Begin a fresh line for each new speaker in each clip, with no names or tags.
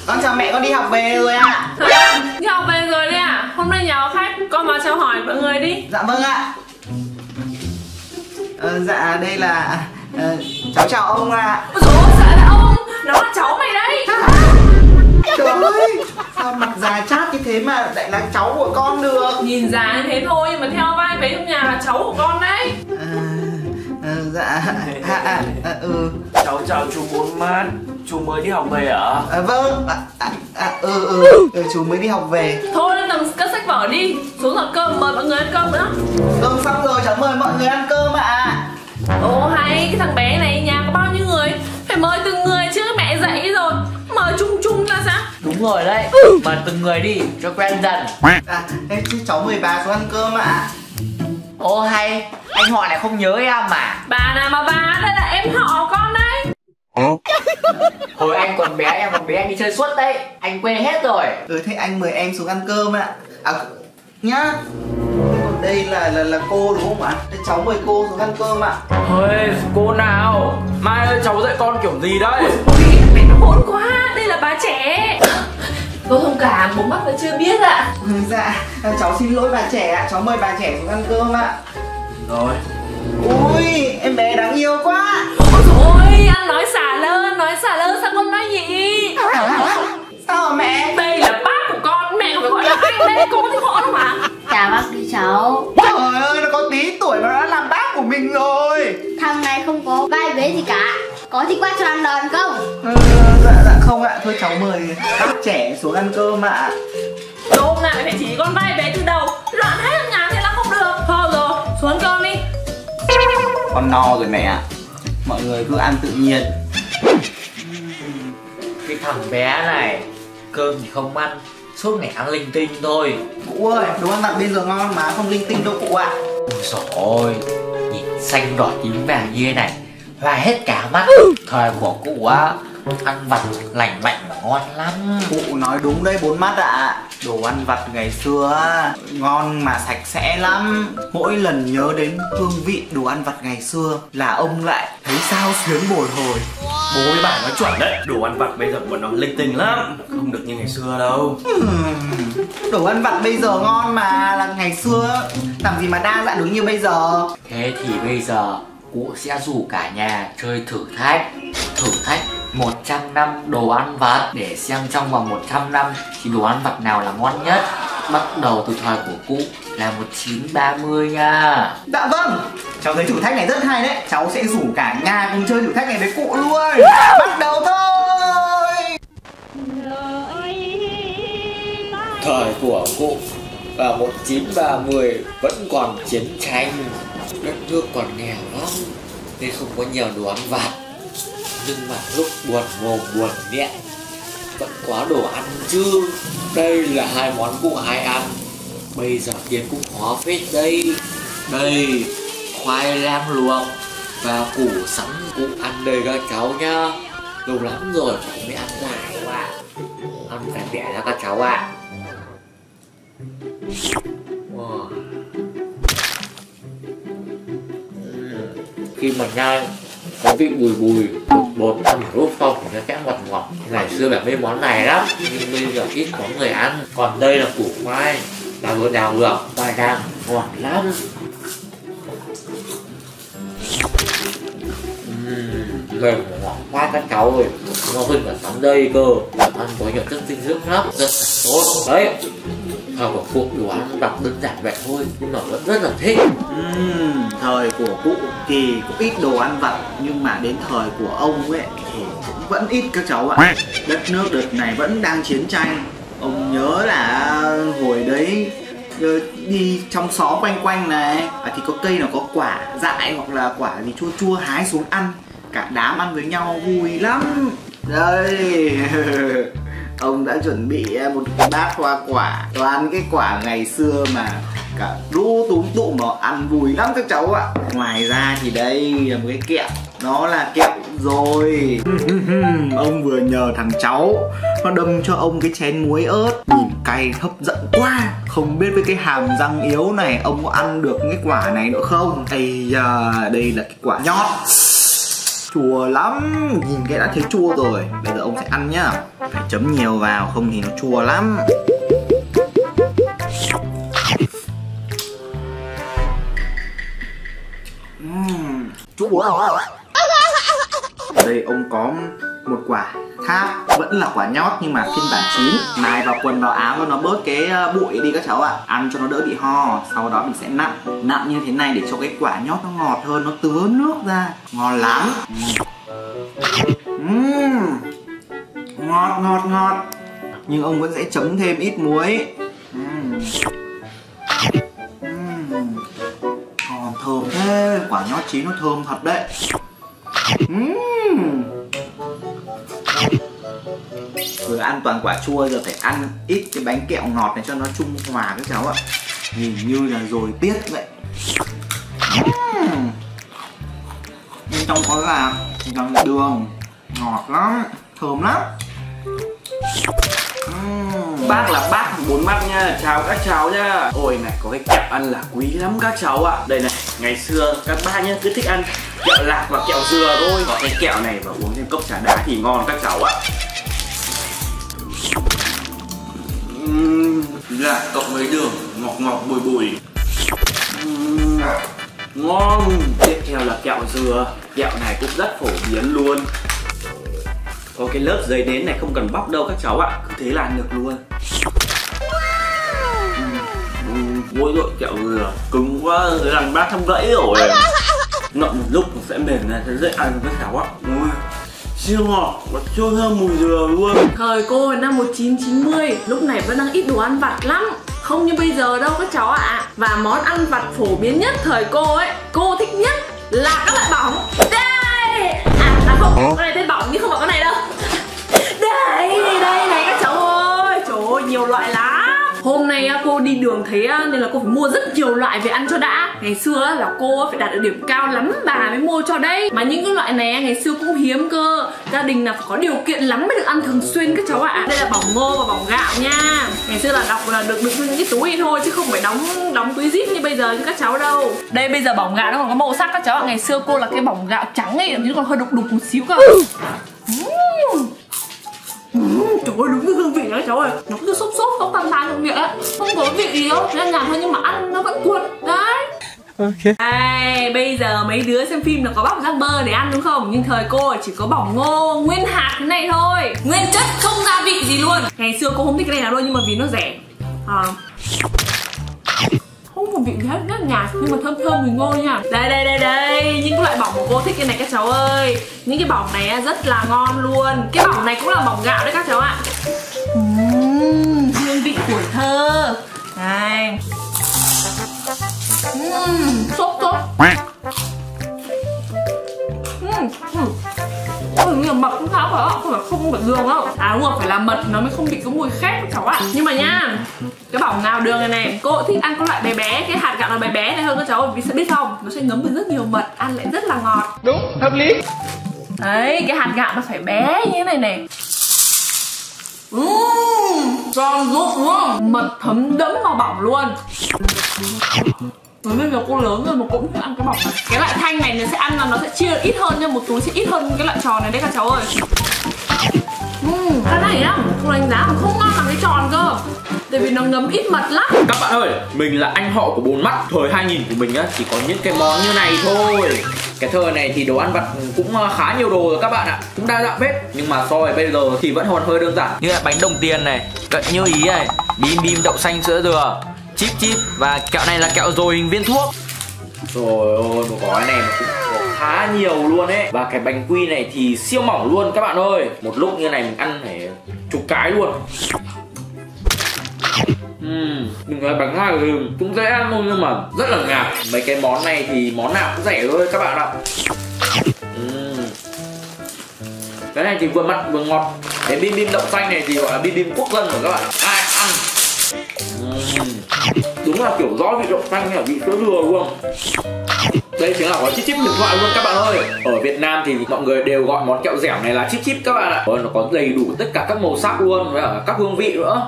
Con chào mẹ, con đi học về rồi ạ.
Đi học về rồi đấy à? Hôm nay nhà có khách, con vào chào hỏi mọi người đi.
Dạ vâng ạ. Dạ đây là cháu chào ông ạ.
Ôi dồi ôi, sợ là ông, nó là cháu mày đấy.
Trời ơi, sao mặt già chát như thế mà lại là cháu của con được?
Nhìn già như thế thôi, nhưng mà theo vai vế trong nhà là cháu của con đấy.
Dạ,
Cháu chào chú Bốn Mát. Chú mới đi học về ạ?
Vâng, chú mới đi học về.
Thôi lên tầng cất sách vở đi, xuống dọn cơm mời mọi người ăn cơm nữa.
Cơm xong rồi, cháu mời mọi người ăn cơm ạ.
Ồ hay, cái thằng bé này nhà có bao nhiêu người? Phải mời từng người chứ, mẹ dạy rồi. Mời chung chung là sao?
Đúng rồi đấy, mời từng người đi cho quen dần.
Thế chứ cháu mời bà xuống ăn cơm ạ.
Ô hay, anh họ lại không nhớ em mà.
Bà nào mà bà, đây là em họ con đấy.
Hồi anh còn bé, em còn bé, anh đi chơi suốt đấy. Anh quên hết rồi.
Thế anh mời em xuống ăn cơm ạ. Nhá. Còn đây là cô đúng không ạ? Thế cháu mời cô xuống ăn cơm ạ.
Thôi, cô nào? Mai ơi, cháu dạy con kiểu gì đấy?
Ui, mẹ nó hỗn quá, đây là bà trẻ. Tôi thông cảm, bố mắt vẫn chưa biết ạ.
Dạ, cháu xin lỗi bà trẻ ạ. Cháu mời bà trẻ xuống ăn cơm ạ.
Rồi.
Ui, em bé đáng yêu quá.
Ôi dồi ôi, ăn nói xả lơn, sao con nói gì?
Sao hả mẹ?
Đây là bác của con, mẹ phải gọi là anh đây, con thì họ đâu mà.
Chào bác đi cháu.
Trời ơi, nó có tí tuổi mà nó đã làm bác của mình rồi.
Thằng này không có vai vế gì cả. Có thích quát cho ăn đòn không?
Dạ không ạ. Thôi cháu mời bác trẻ xuống ăn cơm ạ.
Hôm nào mày phải chỉ con vai vế từ đầu, loạn hết ở nhà thế là không được. Thôi rồi, xuống ăn cơm đi.
Con no rồi mẹ ạ. Mọi người cứ ăn tự nhiên.
Cái thằng bé này, cơm thì không ăn, suốt ngày ăn linh tinh thôi.
Cụ ơi, đồ ăn vặt bây giờ ngon mà không linh tinh đâu cụ ạ.
Ôi dồi ôi, nhìn xanh đỏ tím vàng như thế này, hoa hết cả mắt. Thời của cụ á, ăn vặt lành mạnh và ngon lắm.
Cụ nói đúng đấy Bốn Mắt ạ. Đồ ăn vặt ngày xưa ngon mà sạch sẽ lắm. Mỗi lần nhớ đến hương vị đồ ăn vặt ngày xưa là ông lại thấy sao xuyến bồi hồi.
Bố với bà nói chuẩn đấy, đồ ăn vặt bây giờ bọn nó linh tinh lắm, không được như ngày xưa đâu.
Đồ ăn vặt bây giờ ngon mà là ngày xưa làm gì mà đa dạng đúng như bây giờ.
Thế thì bây giờ cụ sẽ rủ cả nhà chơi thử thách 100 năm đồ ăn vặt, để xem trong vòng 100 năm thì đồ ăn vặt nào là ngon nhất. Bắt đầu từ thời của cụ là 1930 nha.
Dạ vâng, cháu thấy thử thách này rất hay đấy. Cháu sẽ rủ cả nhà cùng chơi thử thách này với cụ luôn. Bắt đầu thôi.
Thời của cụ vào 1930 vẫn còn chiến tranh, đất nước còn nghèo lắm nên không có nhiều đồ ăn vặt. Nhưng mà lúc buồn mồm buồn miệng vẫn có đồ ăn chứ. Đây là hai món cụ hay ăn, bây giờ kiếm cũng khó phết đây. Đây, khoai lang luộc và củ sắn cụ ăn đây các cháu nhá. Lâu lắm rồi cụ mới ăn lại ạ. Ăn phải bẻ ra các cháu ạ. Khi mà nhai có vị bùi bùi, bột ăn rút phong thì nó sẽ ngọt ngọt. Ngày xưa là mấy món này lắm, nhưng bây giờ ít có người ăn. Còn đây là củ khoai, là vừa đào được, khoai đang ngọt lắm. Mềm và ngọt quá các cháu ơi, nó hơn cả sắn dây cơ. Ăn có nhiều chất dinh dưỡng lắm, rất là tốt. Đấy, thời của cụ đồ ăn vặt đơn giản vậy thôi, nhưng mà vẫn rất là thích.
Thời của cụ thì cũng ít đồ ăn vặt, nhưng mà đến thời của ông ấy thì cũng vẫn ít các cháu ạ. Đất nước đợt này vẫn đang chiến tranh. Ông nhớ là hồi đấy đi trong xó quanh quanh này thì có cây nào có quả dại hoặc là quả gì chua chua hái xuống ăn, cả đám ăn với nhau vui lắm. Đây ông đã chuẩn bị một cái bát hoa quả, toàn cái quả ngày xưa mà cả lũ túm tụm nó ăn vui lắm các cháu ạ. Ngoài ra thì đây là một cái kẹo, nó là kẹo rồi. Ông vừa nhờ thằng cháu nó đâm cho ông cái chén muối ớt, nhìn cay hấp dẫn quá. Không biết với cái hàm răng yếu này ông có ăn được cái quả này nữa không? Ây da, đây là cái quả nhót. Chua lắm, nhìn cái đã thấy chua rồi. Bây giờ ông sẽ ăn nhá. Phải chấm nhiều vào không thì nó chua lắm. Chua. Ở đây ông có một quả tháp, vẫn là quả nhót nhưng mà phiên bản chín. Mài vào quần vào áo cho nó bớt cái bụi đi các cháu ạ. Ăn cho nó đỡ bị ho. Sau đó mình sẽ nặn như thế này để cho cái quả nhót nó ngọt hơn, nó tứa nước ra. Ngon lắm. Ngọt. Nhưng ông vẫn sẽ chấm thêm ít muối. Còn thơm thế, quả nhót chín nó thơm thật đấy. Vừa ăn toàn quả chua giờ phải ăn ít cái bánh kẹo ngọt này cho nó trung hòa các cháu ạ. Nhìn như là dồi tiết vậy. Bên trong có là đường, ngọt lắm, thơm lắm.
Bác là bác 4 mắt nha, chào các cháu nha. Ôi này, có cái kẹo ăn là quý lắm các cháu ạ. Đây này, ngày xưa các bác nhá cứ thích ăn kẹo lạc và kẹo dừa thôi. Có cái kẹo này và uống thêm cốc trà đá thì ngon các cháu ạ. Lạc cộng với đường, ngọt bùi. Ngon. Tiếp theo là kẹo dừa. Kẹo này cũng rất phổ biến luôn. Có cái lớp giấy nến này không cần bóc đâu các cháu ạ. Cứ thế là ăn được luôn. Ôi dồi, kẹo dừa cứng quá, làm bác thăm gãy rồi. Ngậm một lúc nó sẽ mềm này, sẽ dễ ăn với cháu ạ. Siêu ngọt và trôi thơm mùi dừa luôn.
Thời cô năm 1990, lúc này vẫn đang ít đồ ăn vặt lắm, không như bây giờ đâu các cháu ạ. Và món ăn vặt phổ biến nhất thời cô ấy, cô thích nhất là các loại bỏng. Đây không, cái này tên bỏng nhưng không phải cái này đâu. Đây này các cháu ơi, trời ơi nhiều loại lắm. Hôm nay cô đi đường thấy nên là cô phải mua rất nhiều loại về ăn cho đã. Ngày xưa là cô phải đạt được điểm cao lắm bà mới mua cho đấy. Mà những cái loại này ngày xưa cũng hiếm cơ. Gia đình là phải có điều kiện lắm mới được ăn thường xuyên các cháu ạ. Đây là bỏng ngô và bỏng gạo nha. Ngày xưa là đọc là được đựng những cái túi thôi chứ không phải đóng túi zip như bây giờ như các cháu đâu. Đây bây giờ bỏng gạo nó còn có màu sắc các cháu ạ. Ngày xưa cô là cái bỏng gạo trắng ấy, nhưng còn hơi đục một xíu cơ. Trời ơi, đúng cái hương vị đó các cháu ơi. Nó cứ xốp không tan trong miệng á. Không có vị gì đâu, nó nhạt thôi nhưng mà ăn nó vẫn cuốn. Đấy. Ok. Đây, bây giờ mấy đứa xem phim là có bóc rang bơ để ăn đúng không? Nhưng thời cô chỉ có bỏng ngô nguyên hạt thế này thôi. Nguyên chất không gia vị gì luôn. Ngày xưa cô không thích cái này nào đâu nhưng mà vì nó rẻ. Không có vị gì hết, rất nhạt nhưng mà thơm mùi ngô nha. Đây, những cái loại bỏng của cô thích cái này các cháu ơi. Những cái bỏng này rất là ngon luôn. Cái bỏng này cũng là bỏng gạo đấy các cháu ạ. Hương vị tuổi thơ. Đây. Xốp. Ôi, nhiều mật cũng khá phải không phải đường đâu. Đúng rồi, phải là mật nó mới không bị cái mùi khét các cháu ạ. Nhưng mà nha, cái bỏng ngào đường này cô thích ăn cái loại bé bé, cái hạt gạo nó bé bé này hơn các cháu. Vì sẽ biết không, nó sẽ ngấm với rất nhiều mật, ăn lại rất là ngọt.
Đúng, hợp lý.
Đấy, cái hạt gạo nó phải bé như thế này này. Giòn rụt đúng không? Mật thấm đẫm vào bỏng luôn. Bây giờ cô lớn rồi mà cũng thích ăn cái bỏng này. Cái loại thanh này nó sẽ ăn là nó sẽ chia ít hơn nha, một túi sẽ ít hơn cái loại tròn này đấy các cháu ơi. Cái này á, cô đánh giá mà không ngon bằng cái tròn cơ. Tại vì nó ngấm ít mật lắm.
Các bạn ơi, mình là anh họ của 4 mắt. Thời 2000 của mình á chỉ có những cái món như này thôi. Cái thời này thì đồ ăn vặt cũng khá nhiều đồ rồi các bạn ạ. Cũng đa dạng phết. Nhưng mà so với bây giờ thì vẫn còn hơi đơn giản.
Như là bánh đồng tiền này, cận như ý này, bim đậu xanh sữa dừa, chip và kẹo này là kẹo dồi hình viên thuốc.
Trời ơi, một gói này mà cũng có khá nhiều luôn ấy. Và cái bánh quy này thì siêu mỏng luôn các bạn ơi. Một lúc như này mình ăn phải chục cái luôn. Đừng nói bánh hai thì cũng dễ ăn thôi nhưng mà rất là ngạt. Mấy cái món này thì món nào cũng rẻ thôi các bạn ạ. Cái này thì vừa mặn vừa ngọt. Cái bim đậu xanh này thì gọi là bim quốc dân của các bạn. Ai ăn đúng là kiểu rõ vị đậu xanh là vị sữa dừa luôn. Đây chính là gói chip huyền thoại luôn các bạn ơi. Ở Việt Nam thì mọi người đều gọi món kẹo dẻo này là chip các bạn ạ. Nó có đầy đủ tất cả các màu sắc luôn và các hương vị nữa.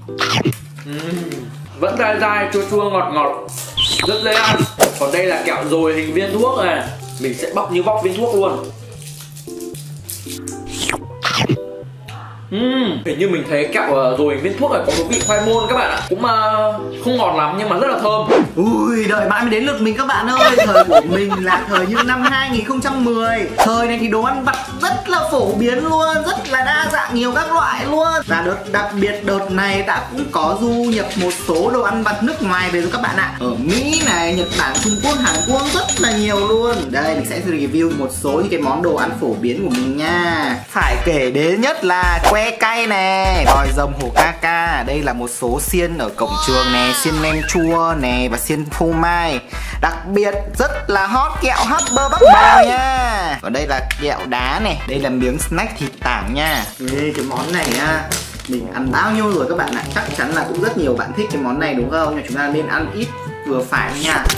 Vẫn dai chua ngọt, rất dễ ăn. Còn đây là kẹo dồi hình viên thuốc này, mình sẽ bóc như bóc viên thuốc luôn.
Hình như mình thấy kẹo rồi viên thuốc này có một vị khoai môn các bạn ạ. Cũng không ngọt lắm nhưng mà rất là thơm.
Ui, đợi mãi mới đến lượt mình các bạn ơi. Thời của mình là thời như năm 2010. Thời này thì đồ ăn vặt rất là phổ biến luôn, rất là đa dạng, nhiều các loại luôn. Và đặc biệt đợt này đã cũng có du nhập một số đồ ăn vặt nước ngoài về rồi các bạn ạ. Ở Mỹ này, Nhật Bản, Trung Quốc, Hàn Quốc rất là nhiều luôn. Đây, mình sẽ review một số những cái món đồ ăn phổ biến của mình nha. Phải kể đến nhất là que cay nè, vòi rồng hổ ca ca. Đây là một số xiên ở cổng trường nè, xiên nem chua nè và xiên phô mai. Đặc biệt rất là hot kẹo Hubber Bubble nha. Còn đây là kẹo đá này, đây là miếng snack thịt tảng nha. Ê, cái món này nha, mình ăn bao nhiêu rồi các bạn ạ. Chắc chắn là cũng rất nhiều bạn thích cái món này đúng không? Nhưng chúng ta nên ăn ít vừa phải thôi nha.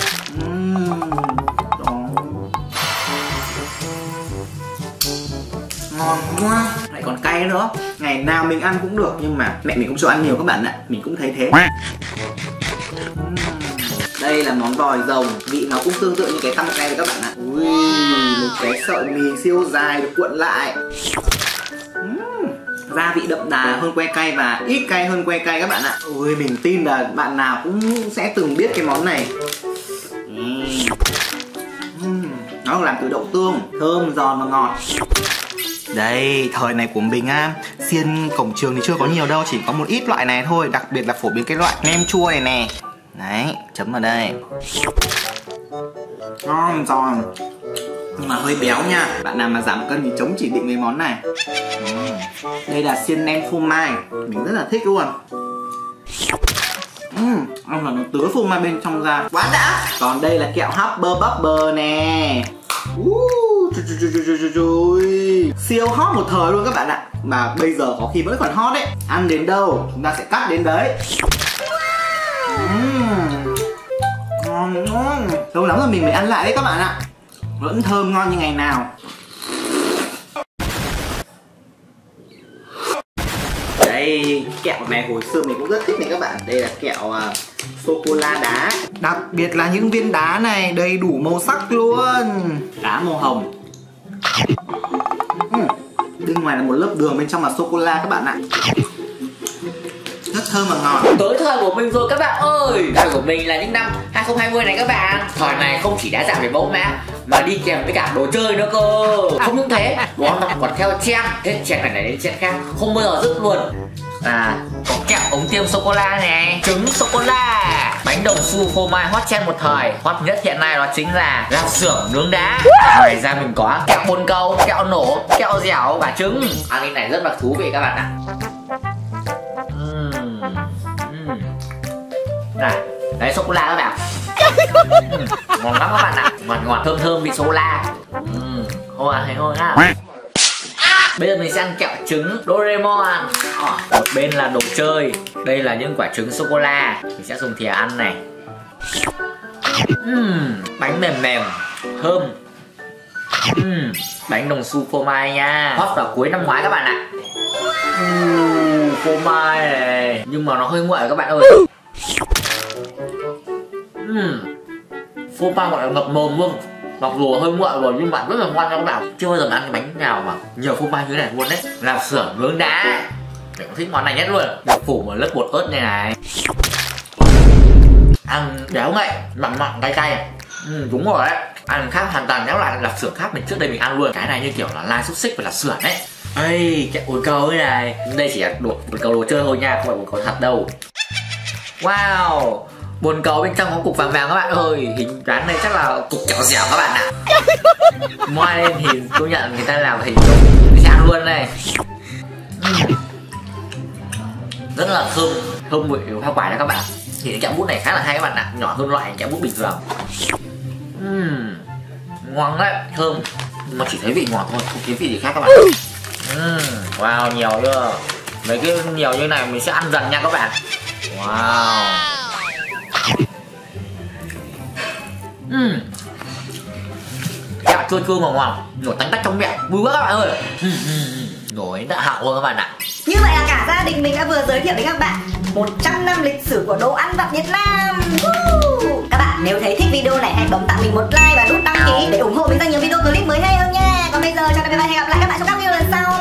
Ngon quá, lại còn cay nữa. Ngày nào mình ăn cũng được nhưng mà mẹ mình cũng cho ăn nhiều các bạn ạ. Mình cũng thấy thế. Đây là món vòi rồng, vị nó cũng tương tự như cái tăm cay đấy các bạn ạ. Ui, một cái sợi mì siêu dài được cuộn lại. Gia vị đậm đà hơn que cay và ít cay hơn que cay các bạn ạ. Ui, mình tin là bạn nào cũng sẽ từng biết cái món này. Nó làm từ đậu tương, thơm, giòn và ngọt. Đây, thời này của mình á, xiên cổng trường thì chưa có nhiều đâu, chỉ có một ít loại này thôi. Đặc biệt là phổ biến cái loại nem chua này nè. Đấy, chấm vào đây. Ngon giòn nhưng mà hơi béo nha. Bạn nào mà giảm cân thì chống chỉ định với món này. Đây là xiên nem phô mai, mình rất là thích luôn. Ăn là nó tứa phô mai bên trong ra, quá đã. Còn đây là kẹo Hubber Bubble nè. Siêu hot một thời luôn các bạn ạ. Mà bây giờ có khi vẫn còn hot đấy. Ăn đến đâu chúng ta sẽ cắt đến đấy. Ngon. Lâu lắm rồi mình mới ăn lại đấy các bạn ạ. Vẫn thơm ngon như ngày nào. Đây, kẹo này hồi xưa mình cũng rất thích này các bạn. Đây là kẹo sô-cô-la đá. Đặc biệt là những viên đá này đầy đủ màu sắc luôn. Đá màu hồng. Bên ngoài là một lớp đường, bên trong là sô-cô-la các bạn ạ. Rất thơm và ngọt.
Tới thời của mình rồi các bạn ơi. Thời của mình là những năm 2020 này các bạn. Thời này không chỉ đa dạng về mẫu mã mà đi kèm với cả đồ chơi nữa cơ. Không những thế, món nó còn theo trend. Hết trend này đến trend khác, không bao giờ dứt luôn. Có kẹo ống tiêm sô-cô-la này, trứng sô-cô-la, bánh đồng su phô mai hot trend một thời. Hot nhất hiện nay đó chính là lạp xưởng nướng đá. Ngoài ra mình có kẹo bồn cầu, kẹo nổ, kẹo dẻo và trứng. Ăn cái này rất là thú vị các bạn ạ. Này, đấy sô-cô-la các bạn. Ngon lắm các bạn ạ. Ngọt thơm thơm vị sô-cô-la. Thôi ăn thấy thôi nhá. Bây giờ mình sẽ ăn kẹo trứng Doraemon. Một bên là đồ chơi, đây là những quả trứng sô-cô-la. Mình sẽ dùng thìa ăn này. Bánh mềm mềm, thơm. Bánh đồng su phô mai nha. Hot vào cuối năm ngoái các bạn ạ. Phô mai này, nhưng mà nó hơi nguội các bạn ơi. Phô mai gọi là ngập mồm luôn. Mặc dù hơi nguội rồi nhưng mà rất là ngon các bạn. Chưa bao giờ ăn cái bánh nào mà nhiều phô mai như thế này luôn đấy. Lạp xưởng nướng đá, mình cũng thích món này nhất luôn. Được phủ một lớp bột ớt này này. Ăn béo ngậy, mặn mặn cay cay. Đúng rồi đấy. Ăn khác hoàn toàn các loại lạp xưởng khác mình trước đây mình ăn luôn. Cái này như kiểu là lai xúc xích và lạp xưởng đấy. Ây, kẹo bồn cầu thế này. Đây chỉ là bồn cầu đồ chơi thôi nha, không phải bồn cầu thật đâu. Wow, bồn cầu bên trong có cục vàng vàng các bạn ơi. Hình dáng này chắc là cục kẹo dẻo các bạn ạ. Moi lên thì công nhận người ta làm hình giống ăn luôn này. Rất là thơm vị hoa quả đó các bạn. Thì cái kẹo bút này khá là hay các bạn ạ. Nhỏ hơn loại kẹo bút bình thường. Ngon đấy, thơm. Mà chỉ thấy vị ngọt thôi, không thấy vị gì khác các bạn. Wow, nhiều chưa? Mấy cái nhiều như này mình sẽ ăn dần nha các bạn. Wow. Kẹo chua chua ngọt ngọt, nổi tanh tách trong miệng, vui quá các bạn ơi. Nổi đã hạo luôn các bạn ạ.
Như vậy là cả gia đình mình đã vừa giới thiệu với các bạn 100 năm lịch sử của đồ ăn vặt Việt Nam. Các bạn nếu thấy thích video này hãy bấm tặng mình một like và nút đăng ký để ủng hộ mình ra nhiều video clip mới hay hơn nha. Còn bây giờ chào tạm biệt và hẹn gặp lại các bạn trong các video lần sau.